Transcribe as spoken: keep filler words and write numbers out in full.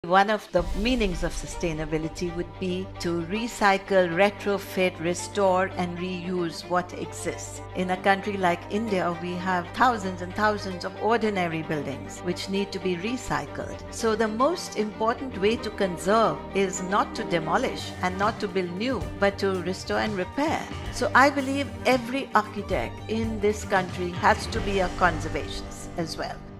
One of the meanings of sustainability would be to recycle, retrofit, restore and reuse what exists. In a country like India, we have thousands and thousands of ordinary buildings which need to be recycled. So the most important way to conserve is not to demolish and not to build new, but to restore and repair. So I believe every architect in this country has to be a conservationist as well.